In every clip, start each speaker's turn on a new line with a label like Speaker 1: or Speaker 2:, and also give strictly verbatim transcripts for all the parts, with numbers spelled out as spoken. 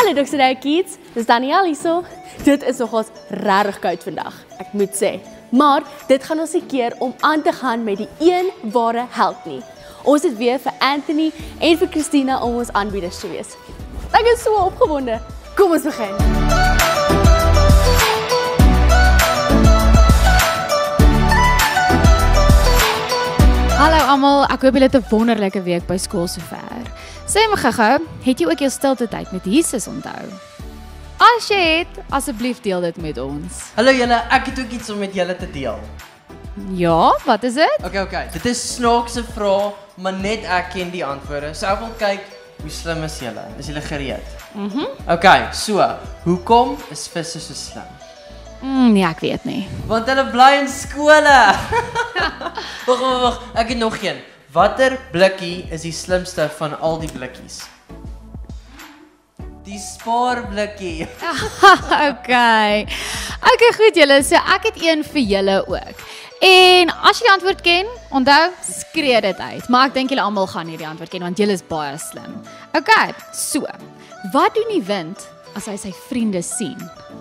Speaker 1: Hallo Dokter Day Kids, dis Daniel hierso. Dit is nogals regtig koud vandag, ek moet sê. Maar dit gaan ons nie keer om aan te gaan met die een ware held nie. Ons het weer vir Anthony en vir Christina om ons aanbieders te wees. Ek is so opgewonde. Kom ons begin.
Speaker 2: Hallo almal, ek hoop julle het 'n wonderlike week by skool sover. Sê my gou-gou, het jy ook jou stilte tyd met Jesus onthou? As jy het, asseblief deel dit met ons.
Speaker 3: Hallo julle, ek het ook iets om met julle te deel.
Speaker 2: Ja, wat is dit?
Speaker 3: Okay, okay. Dit is snaakse vrae, maar net ek ken die antwoorde. So ek wil kyk hoe slim is julle. Is julle gereed?
Speaker 2: Mhm. Mm
Speaker 3: Okay, so, hoekom is visse so slim?
Speaker 2: mm, nee, ek weet nie.
Speaker 3: Want hulle bly in skole. Wag, wag, wag. Ek het nog een. Watter blikkie is die slimste van al die blikkies? Die spaarblikkie.
Speaker 2: Okay. Okay, goed julle, so ek het een vir julle ook. En as jy die antwoord ken, onthou, skree dit uit. Maar ek dink julle almal gaan hierdie antwoord ken want julle is baie slim. Okay, so. Wat doen die wind as hy sy vriende sien?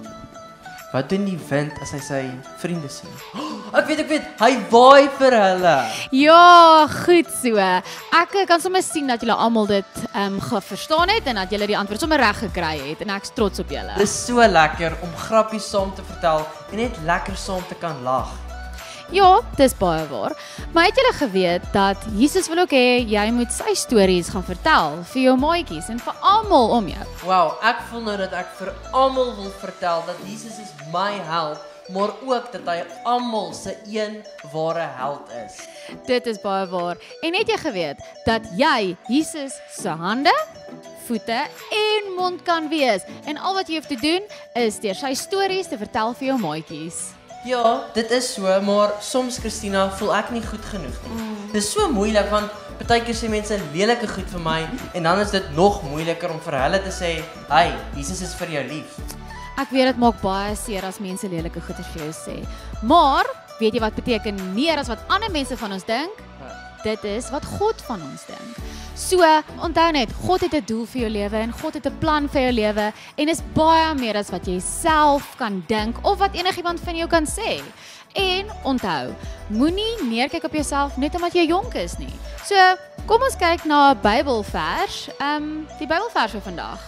Speaker 3: Wat doen die wind as hy sy vriende sien? Oh, ek weet, ek weet. Hy waai vir hulle.
Speaker 2: Ja, goed so. Ek kan sommer sien dat julle almal dit ehm um, verstaan het en dat julle die antwoord sommer reg gekry het en ek's trots op julle.
Speaker 3: Dit is so lekker om grappies saam te vertel en net lekker saam te kan lag.
Speaker 2: Ja, dis baie waar. Maar het julle geweet dat Jesus wil ook hê jy moet sy stories gaan vertel vir jou maatjies en vir almal om jou?
Speaker 3: Wow, ek voel nou dat ek vir almal wil vertel dat Jesus is my held, maar ook dat hy almal se een ware held is.
Speaker 2: Dit is baie waar. En het jy geweet dat jy Jesus se hande, voete en mond kan wees en al wat jy hoef te doen is deur sy stories te vertel vir jou maatjies?
Speaker 3: Ja, dit is so, maar soms Christina voel ek nie goed genoeg nie. Mm. Dit is so moeilik want partykeer sê mense lelike goed vir my en dan is dit nog moeiliker om vir hulle te sê, "Hey, Jesus is vir jou lief."
Speaker 2: Ek weet dit maak baie seer as mense lelike goeders vir jou sê. Maar weet jy wat beteken meer as wat ander mense van ons dink? Dit is wat God van ons dink. So, onthou net, God het 'n doel vir jou lewe en God het 'n plan vir jou lewe en is baie meer as wat jy self kan dink of wat enigiemand van jou kan sê. En onthou, moenie neerkyk op jouself net omdat jy jonk is nie. So, kom ons kyk na 'n Bybelvers, ehm um, die Bybelvers vir vandag.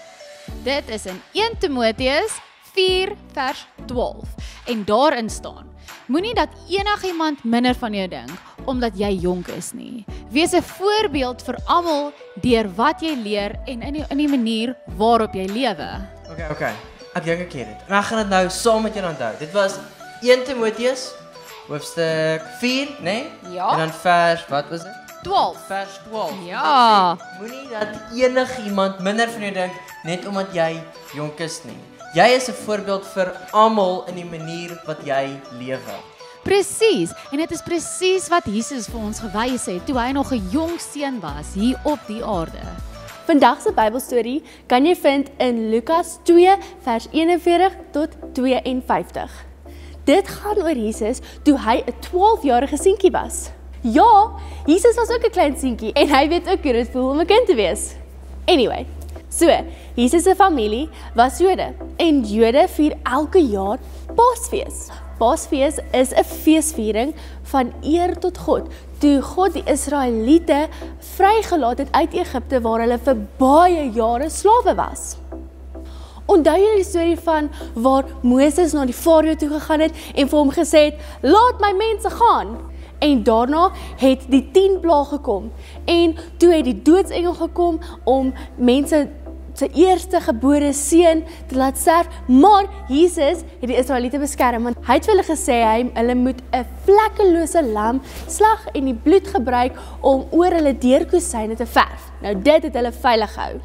Speaker 2: Dit is in Eerste Timoteus vier vers twaalf en daarin staan: moenie dat enigiemand minder van jou dink omdat jy jonk is nie. Wees 'n voorbeeld vir almal deur wat jy leer en in die, in die manier waarop jy lewe.
Speaker 3: Okay, okay. Ek dink ek ken dit. En ek gaan dit nou saam met julle onthou. Dit was Eerste Timoteus hoofstuk vier, né? Nee?
Speaker 2: Ja.
Speaker 3: En dan vers, wat was dit?
Speaker 2: twaalf.
Speaker 3: Vers twaalf.
Speaker 2: Ja.
Speaker 3: Moenie dat enigiemand minder van jou dink net omdat jy jonk is nie. Jy is 'n voorbeeld vir almal in die manier wat jy lewe.
Speaker 2: Presies, en dit is presies wat Jesus vir ons gewys het toe hy nog 'n jong seun was hier op die aarde.
Speaker 1: Vandag se Bybelstorie kan jy vind in Lukas twee vers eenenveertig tot tweeënvyftig. Dit gaan oor Jesus toe hy 'n twaalfjarige seentjie was. Ja, Jesus was ook 'n klein seentjie en hy weet ook hoe dit voel om 'n kind te wees. Anyway, so, Jesus se familie was Jode en Jode vier elke jaar Paasfees. Paasfees is 'n feesviering van eer tot God, toe God die Israeliete vrygelaat het uit Egipte waar hulle vir baie jare slawe was. Onthou julle die storie van waar Moses na die Farao toe gegaan het en vir hom gesê het, "Laat my mense gaan." En daarna het die tien plae gekom en toe het die doodsengel gekom om mense sy eerste gebore seun te laat sterf, maar Jesus het die Israeliete beskerm want hy het vir hulle gesê hy hulle moet 'n vlekkelose lam slag en die bloed gebruik om oor hulle deurkosyne te verf. Nou dit het hulle veilig gehou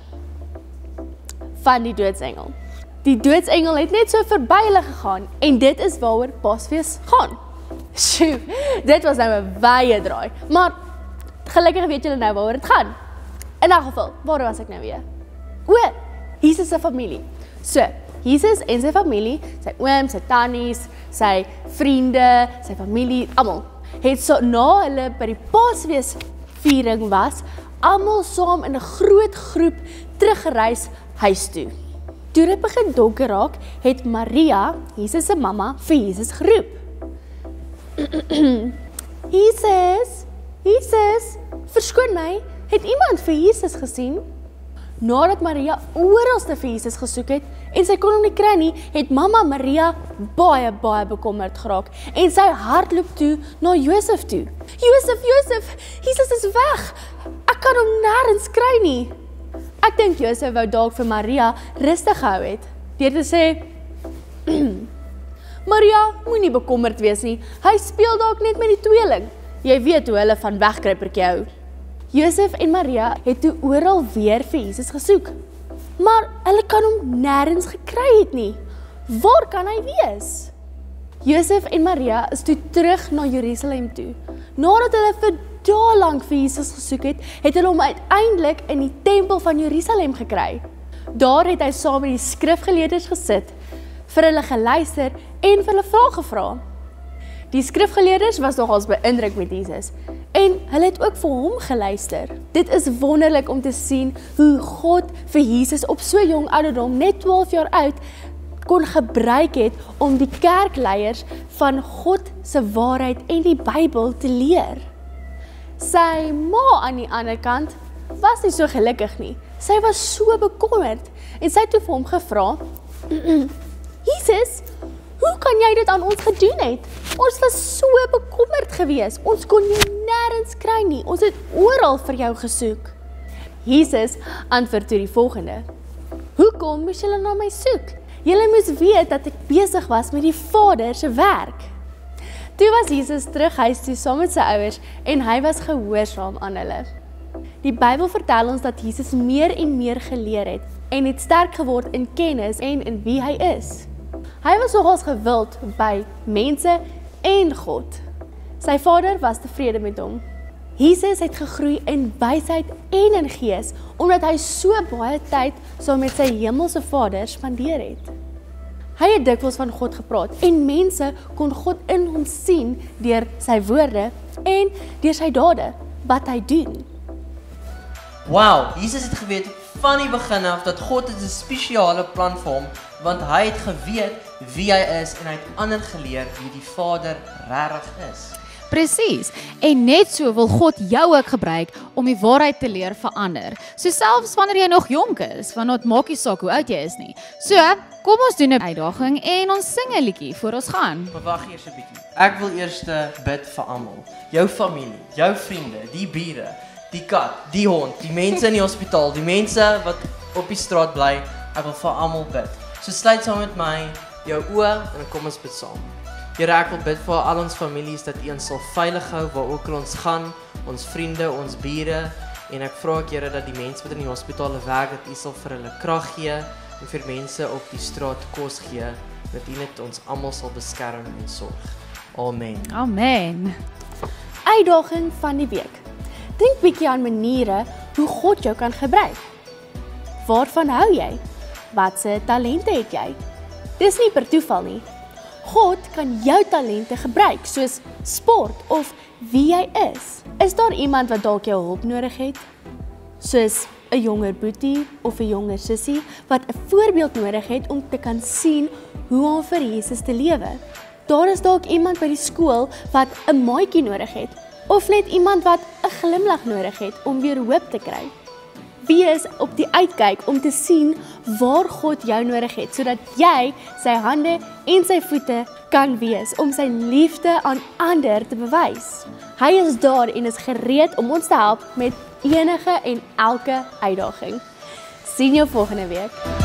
Speaker 1: van die doodsengel. Die doodsengel het net so verby hulle gegaan en dit is waaroor Paasfees gaan. Sjoe, dit was nou 'n wye draai, maar gelukkig weet julle nou waaroor dit gaan. In 'n geval, waar was ek nou weer? O, Jesus se familie. So, Jesus en sy familie, sy ooms, sy tannies, sy vriende, sy familie, almal, het so na hulle by die Paasfees viering was, almal saam in 'n groot groep teruggereis huis toe. Toe dit begin donker raak, het Maria, Jesus se mamma, vir Jesus geroep. Jesus, Jesus, verskoon my, het iemand vir Jesus gesien? Nadat Maria oralste vir Jesus gesoek het en sy kon hom nie kry nie, het mamma Maria baie, baie bekommerd geraak en sy hardloop toe na Josef toe. Josef, Josef, Jesus is weg, ek kan hom nêrens kry nie. Ek dink Josef wou dalk vir Maria rustig gehou het, deur te sê, Maria, moenie bekommerd wees nie, hy speel dalk net met die tweeling. Jy weet hoe hulle van wegkruipertjie hou. Josef en Maria het toe oral weer vir Jesus gesoek, maar hulle kan hom nêrens gekry het nie. Waar kan hy wees? Josef en Maria is toe terug na Jerusalem toe. Nadat hulle vir dae lank vir Jesus gesoek het, het hulle hom uiteindelik in die tempel van Jerusalem gekry. Daar het hy saam met die skrifgeleerders gesit, vir hulle geluister en vir hulle vrae gevra. Die skrifgeleerders was nogals beïndruk met Jesus en hulle het ook vir hom geluister. Dit is wonderlik om te sien hoe God vir Jesus op so jong ouderdom, net twaalf jaar oud, kon gebruik het om die kerkleiers van God se waarheid en die Bybel te leer. Sy ma aan die ander kant was nie so gelukkig nie. Sy was so bekommerd en sy het toe vir hom gevra, Jesus, hoe kan jy dit aan ons gedoen het? Ons was so bekommerd gewees. Ons kon jou nêrens kry nie. Ons het oral vir jou gesoek. Jesus antwoord toe die volgende. Hoekom moes julle na my soek? Julle moes weet dat ek besig was met die Vader se werk. Toe was Jesus terug huis toe saam met sy ouers en hy was gehoorsaam aan hulle. Die Bybel vertel ons dat Jesus meer en meer geleer het en het sterk geword in kennis en in wie hy is. Hy was nogals gewild by mense en God. Sy Vader was tevrede met hom. Jesus het gegroei in wysheid en in gees, omdat hy so baie tyd saam met sy hemelse Vader spandeer het. Hy het dikwels van God gepraat en mense kon God in hom sien deur sy woorde en deur sy dade, wat hy doen.
Speaker 3: Wow, Jesus het geweet van die begin af dat God het 'n spesiale plan vir hom, want hy het geweet wie hy is en hy het ander geleer wie die Vader regtig is.
Speaker 2: Presies, en net so wil God jou ook gebruik om die waarheid te leer vir ander. So selfs wanneer jy nog jonk is, want dit maak nie saak hoe oud jy is nie. So, kom ons doen 'n uitdaging en ons sing 'n liedjie voor ons gaan.
Speaker 3: Maar wag eers 'n bietjie. Ek wil eers bid vir almal. Jou familie, jou vriende, die bure, die kat, die hond, die mense in die hospitaal, die mense wat op die straat bly. Ek wil vir almal bid. So sluit saam met my jou oë en kom ons bid saam. Here, ek wil bid vir al ons families dat U ons sal veilig hou waar ook al ons gaan, ons vriende, ons bure, en ek vra ek Here dat die mense wat in die hospitale werk, dat U sal vir hulle krag gee en vir mense op die straat kos gee, dat U net ons almal sal beskerm en sorg. Amen.
Speaker 2: Amen.
Speaker 1: Uitdaging van die week. Dink bietjie aan maniere hoe God jou kan gebruik. Waarvan hou jy? Watse talente het jy? Dis nie per toeval nie. God kan jou talente gebruik, soos sport of wie jy is. Is daar iemand wat dalk jou hulp nodig het? Soos 'n jonger boetie of 'n jonger sussie wat 'n voorbeeld nodig het om te kan sien hoe om vir Jesus te lewe. Daar is dalk iemand by die skool wat 'n maatjie nodig het, of net iemand wat 'n glimlag nodig het om weer hoop te kry. Wees op die uitkyk om te sien waar God jou nodig het, sodat jy sy hande en sy voete kan wees om sy liefde aan ander te bewys. Hy is daar en is gereed om ons te help met enige en elke uitdaging. Sien jou volgende week.